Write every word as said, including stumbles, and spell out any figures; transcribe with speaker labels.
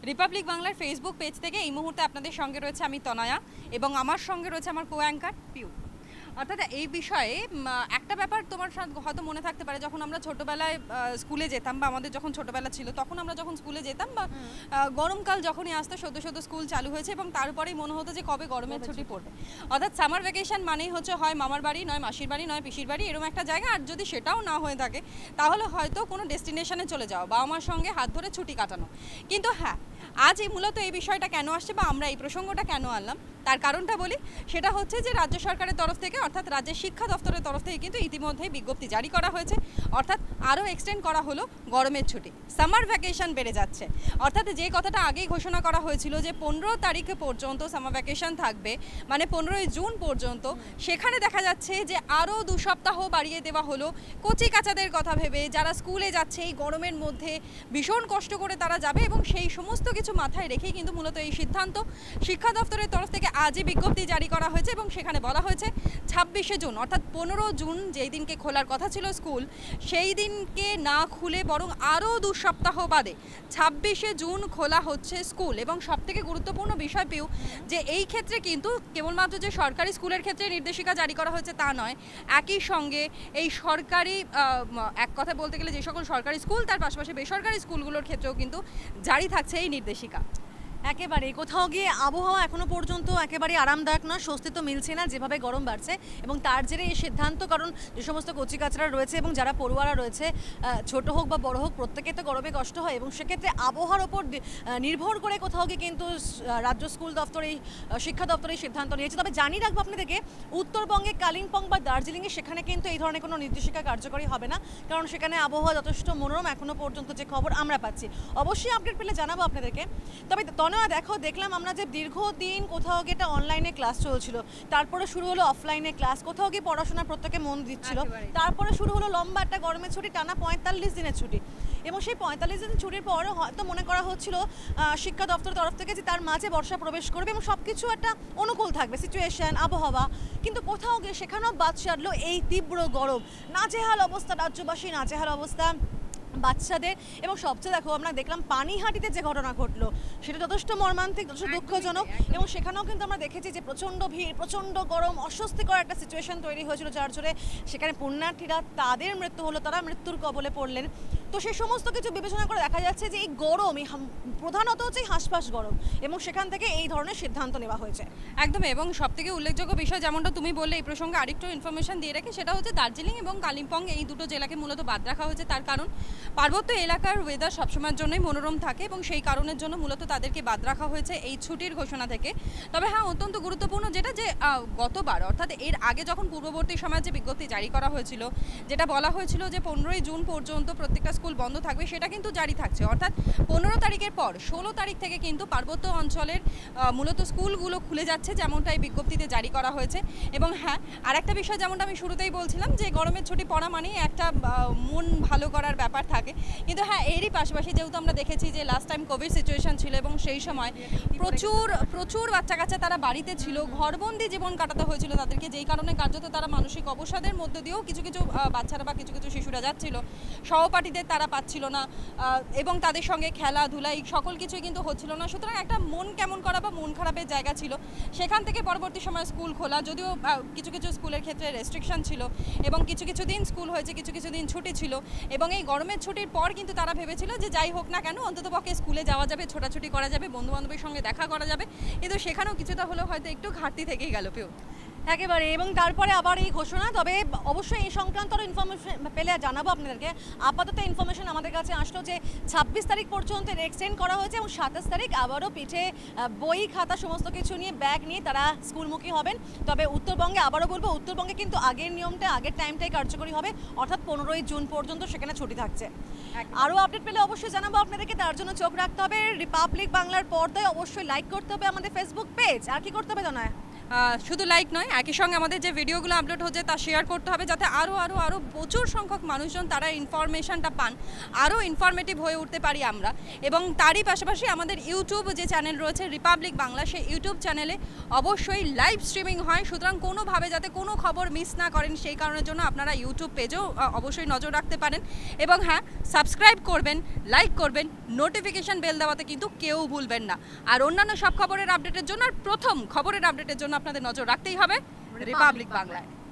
Speaker 1: Republic বাংলার Facebook page থেকে এই মুহূর্তে আপনাদের সঙ্গে রয়েছে আমি তনয়া এবং আমার সঙ্গে রয়েছে আমার কো অ্যাঙ্কার পিউ। অর্থাৎ এই বিষয়ে একটা ব্যাপার তোমার হয়তো মনে থাকতে পারে, যখন আমরা ছোটোবেলায় স্কুলে যেতাম বা আমাদের যখন ছোটোবেলা ছিল তখন আমরা যখন স্কুলে যেতাম বা গরমকাল যখনই আসতো সদ্য সদ্য স্কুল চালু হয়েছে এবং তারপরেই মনে হতো যে কবে গরমের ছুটি পড়বে। অর্থাৎ সামার ভ্যাকেশন মানেই হচ্ছে হয় মামার বাড়ি, নয় মাসির বাড়ি, নয় পিসির বাড়ি, এরকম একটা জায়গা। আর যদি সেটাও না হয়ে থাকে তাহলে হয়তো কোনো ডেস্টিনেশনে চলে যাওয়া, বাবা মার সঙ্গে হাত ধরে ছুটি কাটানো। কিন্তু হ্যাঁ, আজ এই মূলত এই বিষয়টা কেন আসছে বা আমরা এই প্রসঙ্গটা কেন আনলাম তার কারণটা বলি। সেটা হচ্ছে যে রাজ্য সরকারের তরফ থেকে অর্থাৎ রাজ্যের শিক্ষা দফতরের তরফ থেকে কিন্তু ইতিমধ্যেই বিজ্ঞপ্তি জারি করা হয়েছে, অর্থাৎ আরও এক্সটেন্ড করা হলো গরমের ছুটি, সামার ভ্যাকেশন বেড়ে যাচ্ছে। অর্থাৎ যে কথাটা আগেই ঘোষণা করা হয়েছিল যে পনেরো তারিখ পর্যন্ত সামার ভ্যাকেশন থাকবে, মানে পনেরোই জুন পর্যন্ত, সেখানে দেখা যাচ্ছে যে আরও দু সপ্তাহ বাড়িয়ে দেওয়া হলো। কচি কাচাদের কথা ভেবে যারা স্কুলে যাচ্ছে এই গরমের মধ্যে ভীষণ কষ্ট করে তারা যাবে এবং সেই সমস্ত কিছু মাথায় রেখেই কিন্তু মূলত এই সিদ্ধান্ত শিক্ষা দফতরের তরফ থেকে আজই বিজ্ঞপ্তি জারি করা হয়েছে এবং সেখানে বলা হয়েছে ছাব্বিশে জুন অর্থাৎ পনেরো জুন যেই দিনকে খোলার কথা ছিল স্কুল, সেই দিনকে না খুলে বরং আরও দু সপ্তাহ বাদে ছাব্বিশে জুন খোলা হচ্ছে স্কুল। এবং সবথেকে গুরুত্বপূর্ণ বিষয় পেও যে এই ক্ষেত্রে কিন্তু কেবলমাত্র যে সরকারি স্কুলের ক্ষেত্রে নির্দেশিকা জারি করা হয়েছে তা নয়, একই সঙ্গে এই সরকারি এক কথা বলতে গেলে যে সকল সরকারি স্কুল তার পাশাপাশি বেসরকারি স্কুলগুলোর ক্ষেত্রেও কিন্তু জারি থাকছে এই নির্দেশিকা।
Speaker 2: একেবারে কোথাও গিয়ে আবহাওয়া এখনো পর্যন্ত একেবারে আরামদায়ক নয়, স্বস্তি তো মিলছে না যেভাবে গরম বাড়ছে এবং তার জেরে এই সিদ্ধান্ত। কারণ যে সমস্ত কচিকাচরা রয়েছে এবং যারা পড়ুয়ারা রয়েছে, ছোট হোক বা বড় হোক, প্রত্যেকে তো গরমে কষ্ট হয় এবং সেক্ষেত্রে আবহাওয়ার ওপর নির্ভর করে কোথাও গিয়ে কিন্তু রাজ্য স্কুল দপ্তর এই শিক্ষা দপ্তর এই সিদ্ধান্ত নিয়েছে। তবে জানিয়ে রাখবো আপনাদেরকে, উত্তরবঙ্গে কালিম্পং বা দার্জিলিংয়ে সেখানে কিন্তু এই ধরনের কোনো নির্দেশিকা কার্যকরী হবে না, কারণ সেখানে আবহাওয়া যথেষ্ট মনোরম এখনো পর্যন্ত যে খবর আমরা পাচ্ছি। অবশ্যই আপডেট পেলে জানাবো আপনাদেরকে। তবে দেখো, দেখলাম আমরা যে দীর্ঘদিন কোথাও গিয়ে একটা অনলাইনে ক্লাস চলছিল, তারপরে শুরু হলো অফলাইনে ক্লাস, কোথাও গিয়ে পড়াশোনার প্রত্যেকে মন দিচ্ছিল, তারপরে শুরু হলো লম্বা একটা গরমের ছুটি, টানা পঁয়তাল্লিশ দিনের ছুটি। এবং সেই পঁয়তাল্লিশ দিনের ছুটির পর হয়তো মনে করা হচ্ছিল শিক্ষা দপ্তরের তরফ থেকে যে তার মাঝে বর্ষা প্রবেশ করবে এবং সব কিছু একটা অনুকূল থাকবে, সিচুয়েশন, আবহাওয়া। কিন্তু কোথাও গিয়ে সেখানেও বাদ সারলো এই তীব্র গরম, নাজেহাল অবস্থা রাজ্যবাসী, নাজেহাল অবস্থা বাচ্চাদের। এবং সবচেয়ে দেখো, আমরা দেখলাম পানিহাটিতে যে ঘটনা ঘটলো সেটা যথেষ্ট মর্মান্তিক, যথেষ্ট দুঃখজনক। এবং সেখানেও কিন্তু আমরা দেখেছি যে প্রচণ্ড ভিড়, প্রচণ্ড গরম, অস্বস্তিকর একটা সিচুয়েশন তৈরি হয়েছিল, যার জন্য সেখানে পুণ্যার্থীরা তাদের মৃত্যু হলো, তারা মৃত্যুর কবলে পড়লেন। তো সেই সমস্ত কিছু বিবেচনা করে দেখা যাচ্ছে যে এই গরম, এই প্রধানত হচ্ছে হাঁসফাঁস গরম, এবং সেখান থেকে এই ধরনের সিদ্ধান্ত নেওয়া হয়েছে।
Speaker 1: একদম। এবং সবথেকে উল্লেখযোগ্য বিষয় যেমনটা তুমি বললে, এই প্রসঙ্গে আরেকটু ইনফরমেশন দিয়ে রাখি, সেটা হচ্ছে দার্জিলিং এবং কালিম্পং এই দুটো জেলাকে মূলত বাদ রাখা হয়েছে। তার কারণ পার্বত্য এলাকার ওয়েদার সবসময়ের জন্যই মনোরম থাকে এবং সেই কারণের জন্য মূলত তাদেরকে বাদ রাখা হয়েছে এই ছুটির ঘোষণা থেকে। তবে হ্যাঁ, অত্যন্ত গুরুত্বপূর্ণ যেটা, যে গতবার অর্থাৎ এর আগে যখন পূর্ববর্তী সময়ে যে বিজ্ঞপ্তি জারি করা হয়েছিল, যেটা বলা হয়েছিল যে পনেরোই জুন পর্যন্ত প্রত্যেকটা স্কুল বন্ধ থাকবে, সেটা কিন্তু জারি থাকছে। অর্থাৎ পনেরো তারিখের পর ষোলো তারিখ থেকে কিন্তু পার্বত্য অঞ্চলের মূলত স্কুলগুলো খুলে যাচ্ছে, যেমনটা এই বিজ্ঞপ্তিতে জারি করা হয়েছে। এবং হ্যাঁ, আর একটা বিষয় যেমনটা আমি শুরুতেই বলছিলাম যে গরমের ছুটি পড়া মানেই একটা মন ভালো করার ব্যাপার থাকে, কিন্তু হ্যাঁ, এরই পাশাপাশি যেহেতু আমরা দেখেছি যে লাস্ট টাইম কোভিড সিচুয়েশন ছিল এবং সেই সময় প্রচুর প্রচুর বাচ্চা কাচ্চা তারা বাড়িতে ছিল, ঘরবন্দি জীবন কাটাতে হয়েছিল তাদেরকে, যেই কারণে কার্যত তারা মানসিক অবসাদের মধ্যে দিয়েও কিছু কিছু বাচ্চারা বা কিছু কিছু শিশুরা যাচ্ছিল, সহপাঠীদের তারা পাচ্ছিল না এবং তাদের সঙ্গে খেলাধুলা এই সকল কিছুই কিন্তু হচ্ছিল না। সুতরাং একটা মন কেমন করা বা মন খারাপের জায়গা ছিল। সেখান থেকে পরবর্তী সময় স্কুল খোলা, যদিও কিছু কিছু স্কুলের ক্ষেত্রে রেস্ট্রিকশন ছিল এবং কিছু কিছু দিন স্কুল হয়েছে, কিছু কিছু দিন ছুটি ছিল। এবং এই গরমের ছুটির পর কিন্তু তারা ভেবেছিল যে যাই হোক না কেন অন্ততপক্ষে স্কুলে যাওয়া যাবে, ছোটাছুটি করা যাবে, বন্ধুবান্ধবের সঙ্গে দেখা করা যাবে, কিন্তু সেখানেও কিছুটা হলেও হয়তো একটু ঘাটতি থেকেই গেল পেও।
Speaker 2: একেবারে। এবং তারপরে আবার এই ঘোষণা, তবে অবশ্যই এই সংক্রান্ত ইনফরমেশন পেলে জানাবো আপনাদেরকে। আপাতত ইনফরমেশন আমাদের কাছে আসলো যে ছাব্বিশ তারিখ পর্যন্ত এক্সটেন্ড করা হয়েছে এবং সাতাশ তারিখ আবারও পিঠে বই খাতা সমস্ত কিছু নিয়ে ব্যাগ নিয়ে তারা স্কুলমুখী হবেন। তবে উত্তরবঙ্গে আবারও বলবো, উত্তরবঙ্গে কিন্তু আগের নিয়মটা, আগের টাইমটাই কার্যকরী হবে, অর্থাৎ পনেরোই জুন পর্যন্ত সেখানে ছুটি থাকছে। আরও আপডেট পেলে অবশ্যই জানাবো আপনাদেরকে, তার জন্য চোখ রাখতে হবে রিপাবলিক বাংলার পর্দায়, অবশ্যই লাইক করতে হবে আমাদের ফেসবুক পেজ। আর কি করতে হবে জানায়?
Speaker 1: শুধু লাইক নয়, একই সঙ্গে আমাদের যে ভিডিওগুলো আপলোড হচ্ছে তা শেয়ার করতে হবে, যাতে আরও আরও আরও প্রচুর সংখ্যক মানুষজন তারা ইনফরমেশনটা পান, আরও ইনফরমেটিভ হয়ে উঠতে পারি আমরা। এবং তারই পাশাপাশি আমাদের ইউটিউব যে চ্যানেল রয়েছে রিপাবলিক বাংলা, সেই ইউটিউব চ্যানেলে অবশ্যই লাইভ স্ট্রিমিং হয়, সুতরাং কোনোভাবে যাতে কোনো খবর মিস না করেন সেই কারণের জন্য আপনারা ইউটিউব পেজেও অবশ্যই নজর রাখতে পারেন। এবং হ্যাঁ, সাবস্ক্রাইব করবেন, লাইক করবেন, নোটিফিকেশান বেল দেওয়াতে কিন্তু কেউ ভুলবেন না। আর অন্যান্য সব খবরের আপডেটের জন্য আর প্রথম খবরের আপডেটের জন্য আপনাদের নজর রাখতেই হবে রিপাবলিক বাংলায়।